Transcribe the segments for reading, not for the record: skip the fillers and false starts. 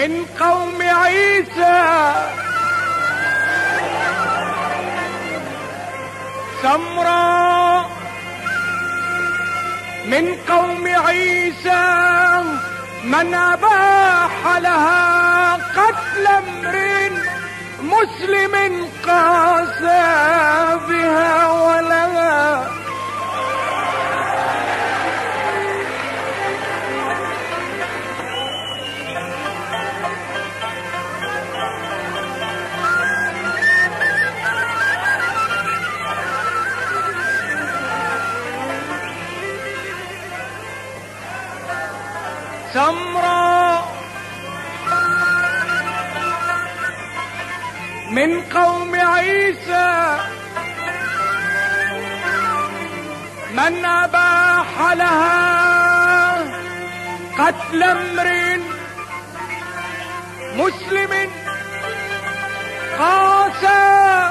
من قوم عيسى سمراء من قوم عيسى من أباح لها قتل امرئ مسلم قاسى بها ولها سمراء من قوم عيسى من أباح لها قتل امرئ مسلم قاسى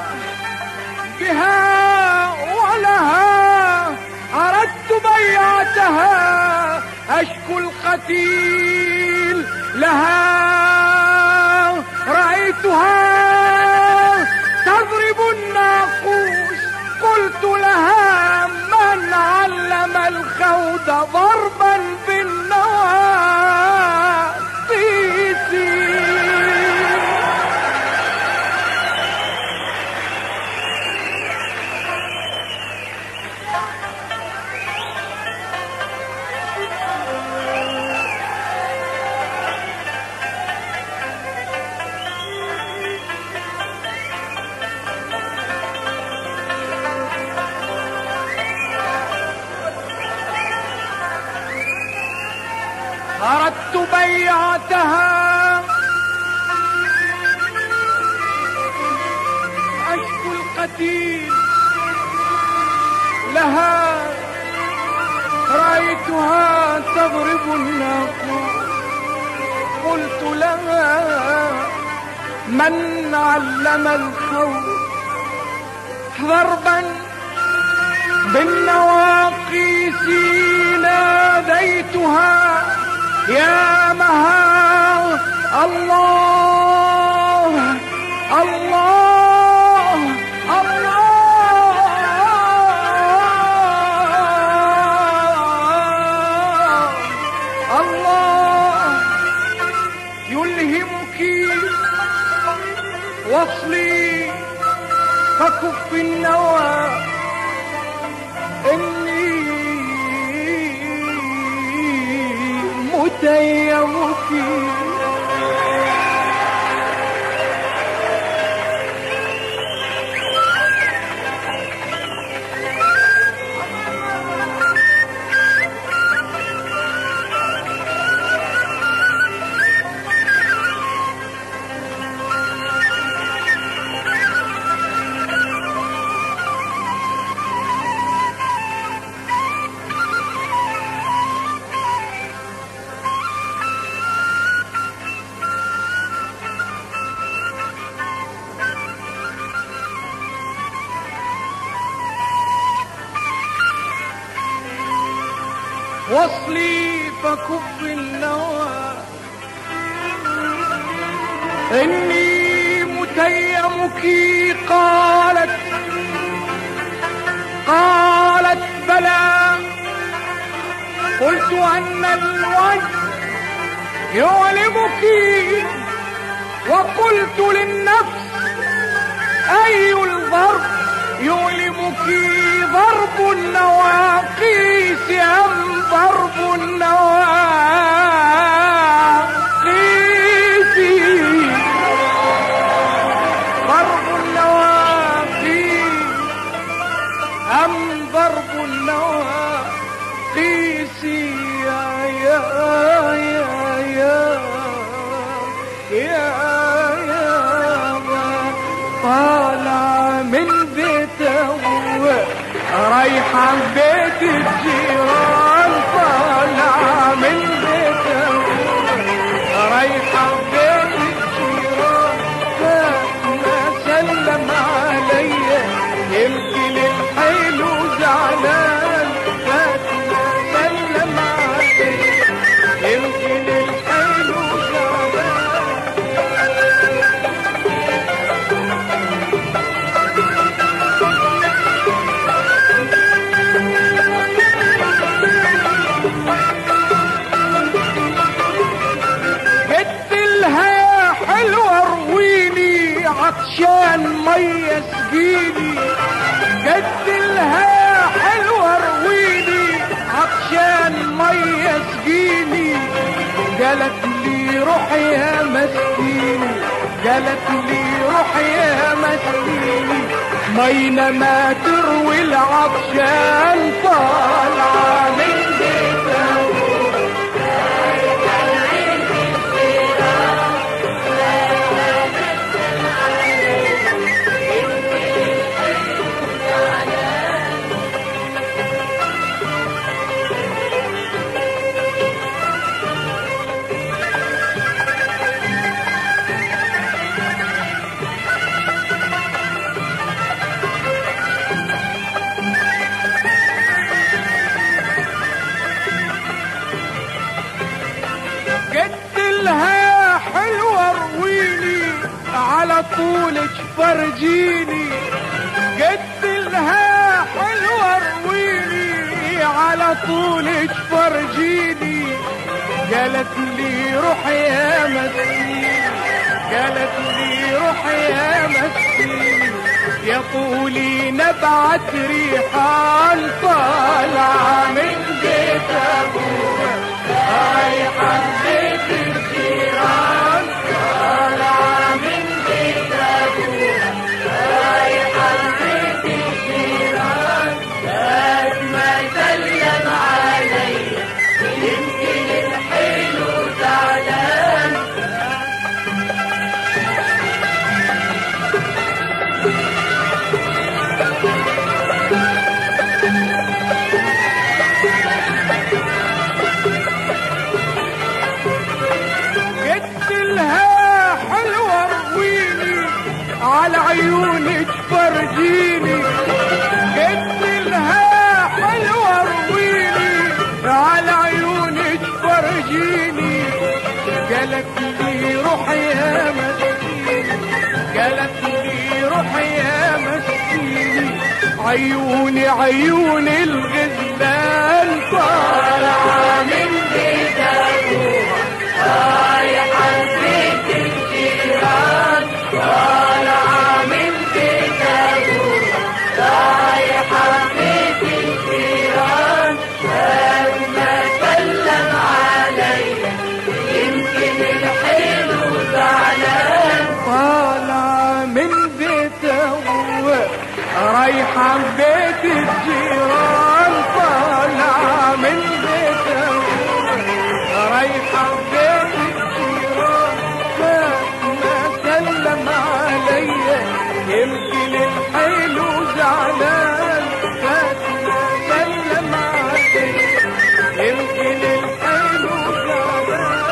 بها ولها أردت بيعتها أشكو القتيل لها رأيتها تضرب الناقوس قلت لها من علم الخوض ضربا بالنواقيس أردت بيعتها أشكو القتيل لها رأيتها تضرب الناقوس قلت لها من علم الخوف ضربا بالنواقيس ناديتها يا مها الله الله الله الله يلهمك وصلي فكف النوى إني متيمك وصلي فكف النوى إني متيمك قالت بلى قلت أن الوجه يؤلمك وقلت للنفس أي الضرب يؤلمك ضرب النواقيس أم ضرب النواقيس ضرب النواقيس أم ضرب النواقيس يا يا يا يا يا يا طالع من بيته رايحة بيت الجيران طالع من بيته رايحة بيت الجيران ما سلم علي يمكن الحلو زعلان ما سلم علي يمكن الحلو زعلان قالت لي روح يا مسكيني، قالت لي روح يا مسكيني، مينا ما تروي العطشان طالعة من بيتها. على طولك فرجيني، قلت لها حلوة رويني على طولك فرجيني، قالت لي روح يا مسكين، قالت لي روح يا مسكين، يا طولي نبعت ريحان طالعة من بيت أبوها، رايحة بيت الجيران طالعة من بيت أبوها، رايحة بيت الجيران. بعد ما سلم عليا يمكن الحلو زعلان. على عيونك فرجيني، قلت لها حلوة رويني على عيونك فرجيني، قالت لي روح يا مسكين، قالت لي روح يا مسكين، عيوني عيون الغزلان طالعة من بيت أبوها، رايحة بيت الجيران طالعة من بيت أبوها، رايحة بيت الجيران. بعد ما سلم عليا يمكن الحلو زعلان. طالعة من بيت أبوها رايحة بيت الجيران، طالعة من بيت أبوها رايحة بيت الجيران. ما سلم عليا يمكن الحلو زعلان، ما سلم عليا يمكن الحلو زعلان.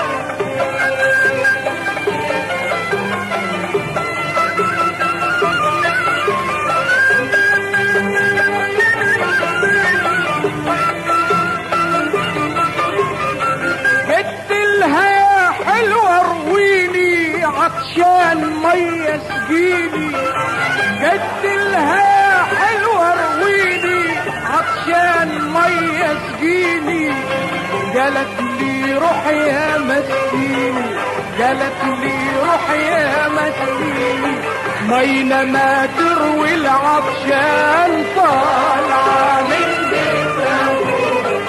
قلت لها حلوة رويني عطشان مية سقيني، قلت لها حلوة رويني عطشان مية سقيني، قالت لي روح يا مسكيني، قالت لي روح يا مسكيني، مينا ما تروي العطشان طالعة من بيت أبوها.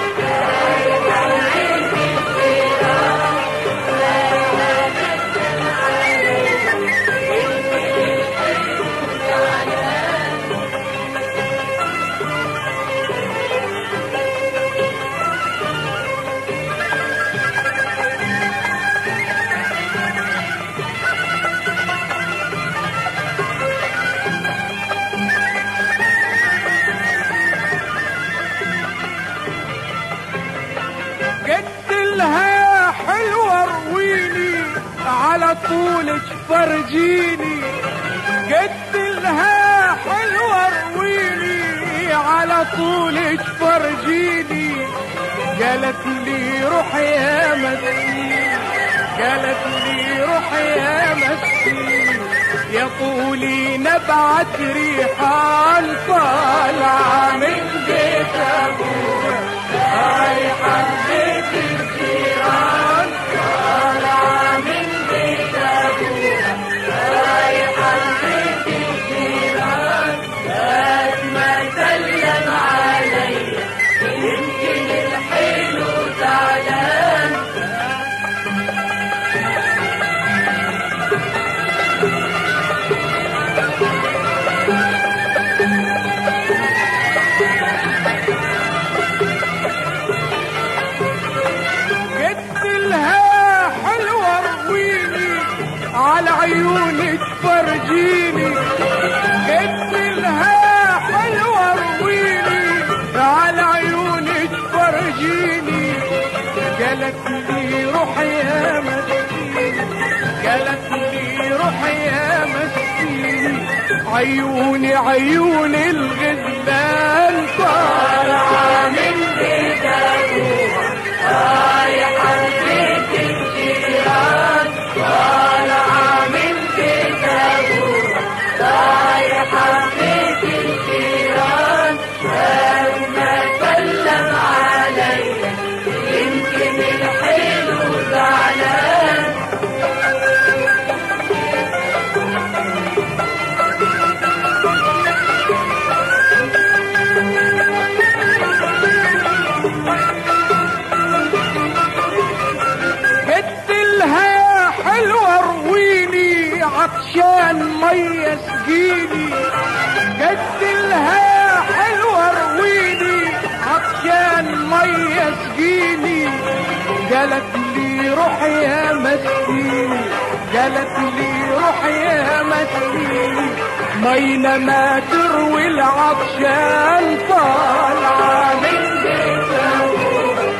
على طولك فرجيني، قلت لها حلوة رويني على طولك فرجيني، قالت لي روح يا مسكين، قالت لي روح يا مسكين، يا طولي نبعت ريحان طالعة من بيت أبوها، رايحة بيت الجيران طالعة من بيت أبوها، رايحة بيت الجيران. بعد ما سلم عليا يمكن الحلو زعلان. على عيونك فرجيني، قلت لها حلوة رويني على عيونك فرجيني، قالت لي روح يا مسكين، قالت لي روح يا مسكين، عيوني عيون الغزلان طالعة من بيت أبوها رايحة بيت الجيران، طالعة من بيت أبوها رايحة بيت الجيران، لما سلم عليا يمكن الحلو زعلان. عطشان مية سقيني، قلت لها حلوة رويني عطشان مية سقيني، قالت لي روح يا مسكيني، قالت لي روح يا مسكيني، مينا ما تروي العطشان طالعة من بيت أبوها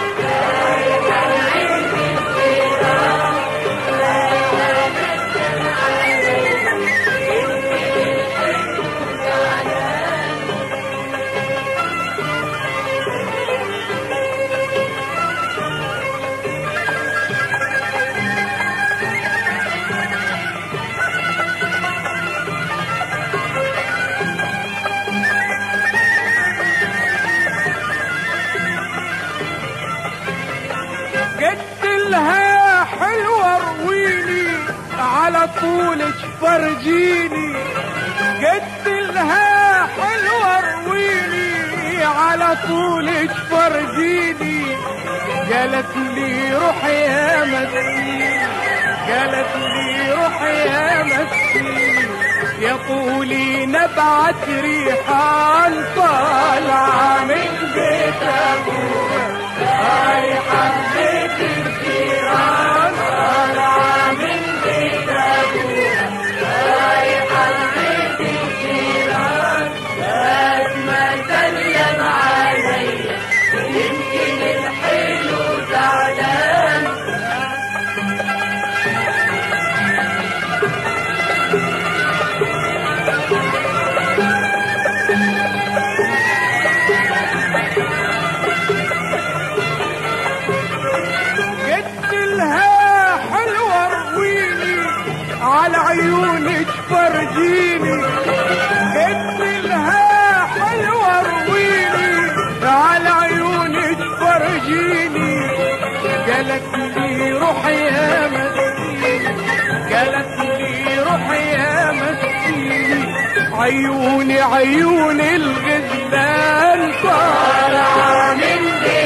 حلوة رويني على طولك فرجيني، قلت لها حلوة رويني على طولك فرجيني، قالت لي روح يا مسكين، قالت لي روح يا مسكين، يا طولي نبعت ريحان طالعة من بيت أبوها رايحة بيت الجيران، طالعة من بيت أبوها رايحة بيت الجيران، لما سلم عليا يمكن الحلو زعلان. على عيونك فرجيني، قلت لها حلوة رويني على عيونك فرجيني، قالت لي روح يا مسكين، قالت لي روح يا مسكين، عيوني عيون الغزلان طالعة من بيت